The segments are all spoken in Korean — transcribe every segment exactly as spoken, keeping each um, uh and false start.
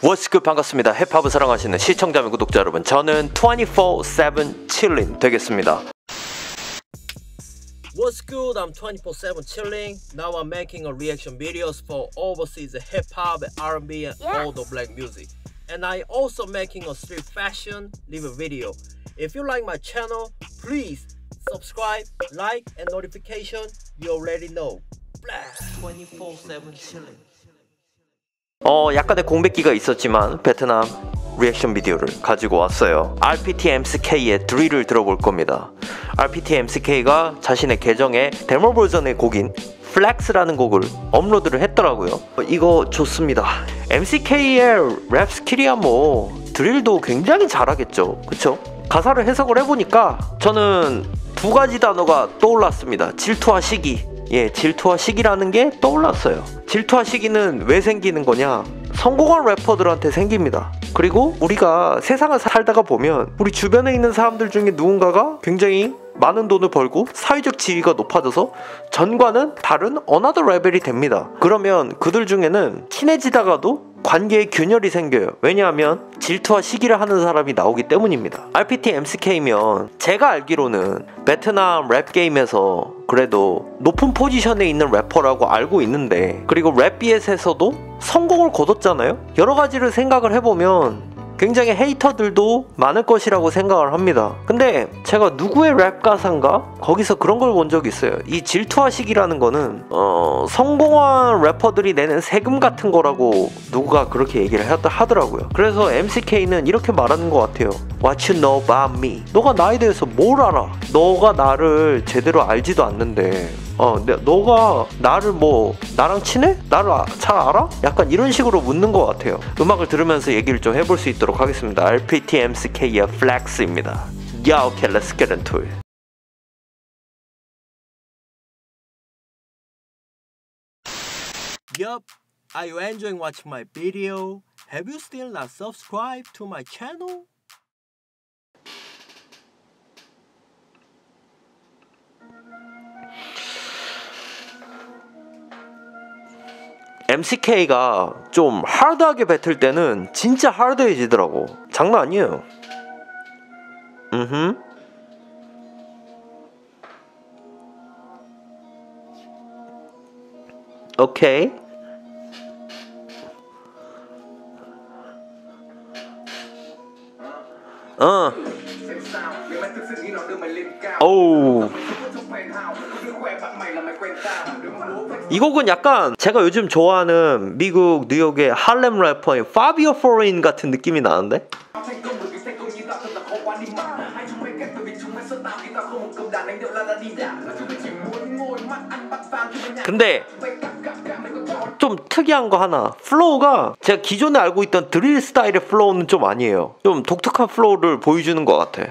What's good? 반갑습니다. 힙합을 사랑하시는 시청자 및 구독자 여러분, 저는 twenty-four seven chillin 되겠습니다. What's good? I'm twenty-four seven chilling. Now I'm making a reaction videos for overseas hip hop, R and B, and yes. all the black music. And I also making a street fashion live video. If you like my channel, please subscribe, like, and notification. You already know. twenty-four seven chilling. 어 약간의 공백기가 있었지만 베트남 리액션 비디오를 가지고 왔어요. 알피티엠씨케이의 드릴을 들어볼 겁니다. 알피티엠씨케이가 자신의 계정에 데모 버전의 곡인 플렉스라는 곡을 업로드를 했더라고요. 이거 좋습니다. 엠씨케이의 랩 스킬이야 뭐 드릴도 굉장히 잘하겠죠, 그쵸? 가사를 해석을 해보니까 저는 두 가지 단어가 떠올랐습니다. 질투와 시기. 예, 질투와 시기라는 게 떠올랐어요. 질투와 시기는 왜 생기는 거냐? 성공한 래퍼들한테 생깁니다. 그리고 우리가 세상을 살다가 보면 우리 주변에 있는 사람들 중에 누군가가 굉장히 많은 돈을 벌고 사회적 지위가 높아져서 전과는 다른 어나더 레벨이 됩니다. 그러면 그들 중에는 친해지다가도 관계에 균열이 생겨요. 왜냐하면 질투와 시기를 하는 사람이 나오기 때문입니다. 알피티엠씨케이면 제가 알기로는 베트남 랩 게임에서 그래도 높은 포지션에 있는 래퍼라고 알고 있는데, 그리고 랩비엣에서도 성공을 거뒀잖아요. 여러 가지를 생각을 해보면 굉장히 헤이터들도 많을 것이라고 생각을 합니다. 근데 제가 누구의 랩 가사인가? 거기서 그런 걸 본 적이 있어요. 이 질투와 시기라는 거는 어, 성공한 래퍼들이 내는 세금 같은 거라고 누가 그렇게 얘기를 하더라고요. 그래서 엠씨케이는 이렇게 말하는 것 같아요. What you know about me? 너가 나에 대해서 뭘 알아? 너가 나를 제대로 알지도 않는데 어, 내, 너가 나를 뭐 나랑 친해? 나를 아, 잘 알아? 약간 이런 식으로 묻는 것 같아요. 음악을 들으면서 얘기를 좀 해볼 수 있도록 하겠습니다. 알피티엠씨케이의 플렉스입니다. Yeah, okay, let's get into it. Yup, are you enjoying watching my video? Have you still not subscribed to my channel? 엠씨케이가 좀 하드하게 뱉을 때는 진짜 하드해지더라고. 장난 아니에요. 음흠. 오케이. 어. 오우. 이 곡은 약간 제가 요즘 좋아하는 미국 뉴욕의 할렘 래퍼인 파비오 포레인 같은 느낌이 나는데? 근데 좀 특이한 거 하나, 플로우가 제가 기존에 알고 있던 드릴 스타일의 플로우는 좀 아니에요. 좀 독특한 플로우를 보여주는 것 같아.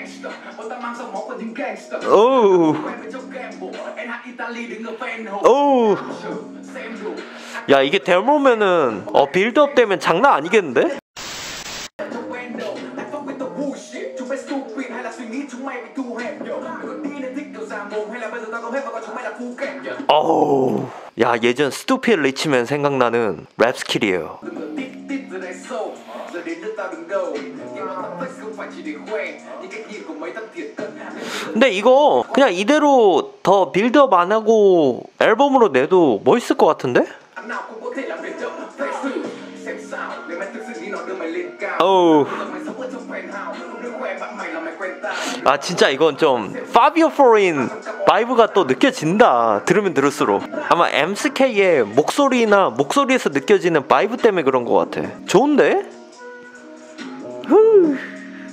오우. 오우. 야, 이게 데모면은 어, 빌드업 되면 장난 아니겠는데? 어우. 야, 예전 스투피드 리치맨 생각나는 랩 스킬이에요. 근데 이거 그냥 이대로 더 빌드업 안 하고 앨범으로 내도 멋있을 것 같은데? 어우. 아, 진짜 이건 좀 파비오 포레인 바이브가 또 느껴진다. 들으면 들을수록 아마 엠씨케이의 목소리나 목소리에서 느껴지는 바이브 때문에 그런 것 같아. 좋은데? 후.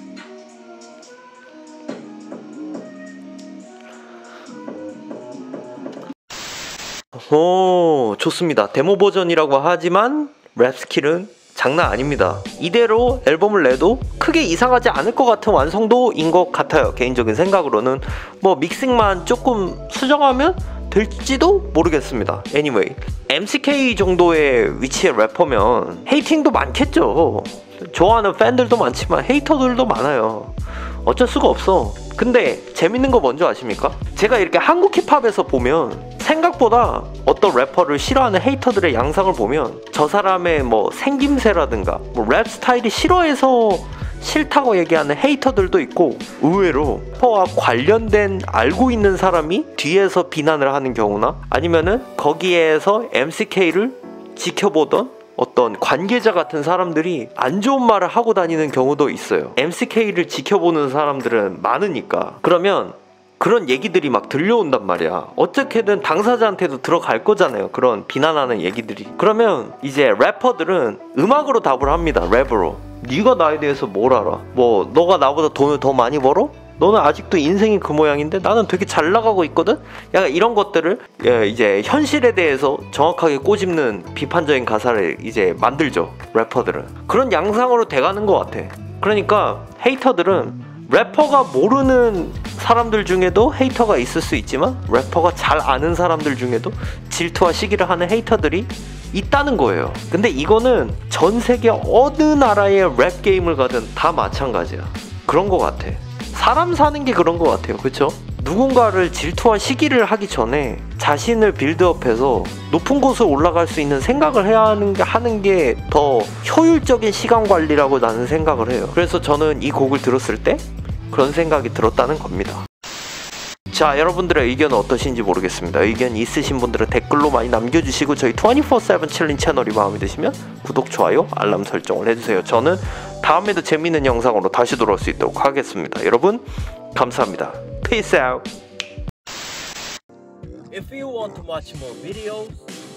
오, 좋습니다. 데모 버전이라고 하지만 랩 스킬은 장난 아닙니다. 이대로 앨범을 내도 크게 이상하지 않을 것 같은 완성도인 것 같아요. 개인적인 생각으로는 뭐 믹싱만 조금 수정하면 될지도 모르겠습니다. Anyway, 엠씨케이 정도의 위치의 래퍼면 헤이팅도 많겠죠. 좋아하는 팬들도 많지만 헤이터들도 많아요. 어쩔 수가 없어. 근데 재밌는 거 뭔지 아십니까? 제가 이렇게 한국 힙합에서 보면 생각보다 어떤 래퍼를 싫어하는 헤이터들의 양상을 보면 저 사람의 뭐 생김새라든가 뭐 랩 스타일이 싫어해서 싫다고 얘기하는 헤이터들도 있고, 의외로 래퍼와 관련된 알고 있는 사람이 뒤에서 비난을 하는 경우나 아니면은 거기에서 엠씨케이를 지켜보던 어떤 관계자 같은 사람들이 안 좋은 말을 하고 다니는 경우도 있어요. 엠씨케이를 지켜보는 사람들은 많으니까. 그러면 그런 얘기들이 막 들려온단 말이야. 어떻게든 당사자한테도 들어갈 거잖아요, 그런 비난하는 얘기들이. 그러면 이제 래퍼들은 음악으로 답을 합니다. 랩으로. 네가 나에 대해서 뭘 알아? 뭐 너가 나보다 돈을 더 많이 벌어? 너는 아직도 인생이 그 모양인데 나는 되게 잘 나가고 있거든? 약간 이런 것들을 이제 현실에 대해서 정확하게 꼬집는 비판적인 가사를 이제 만들죠, 래퍼들은. 그런 양상으로 돼가는 것 같아. 그러니까 헤이터들은 래퍼가 모르는 사람들 중에도 헤이터가 있을 수 있지만 래퍼가 잘 아는 사람들 중에도 질투와 시기를 하는 헤이터들이 있다는 거예요. 근데 이거는 전 세계 어느 나라의 랩 게임을 가든 다 마찬가지야. 그런 것 같아. 사람 사는 게 그런 것 같아요. 그쵸? 누군가를 질투와 시기를 하기 전에 자신을 빌드업해서 높은 곳에 올라갈 수 있는 생각을 해야 하는 게 하는 게 더 효율적인 시간 관리라고 나는 생각을 해요. 그래서 저는 이 곡을 들었을 때 그런 생각이 들었다는 겁니다. 자, 여러분들의 의견은 어떠신지 모르겠습니다. 의견 있으신 분들은 댓글로 많이 남겨주시고 저희 이십사 세븐 챌린지 채널이 마음에 드시면 구독, 좋아요, 알람 설정을 해주세요. 저는 다음에도 재밌는 영상으로 다시 돌아올 수 있도록 하겠습니다. 여러분 감사합니다. Peace out. If you want to watch more videos,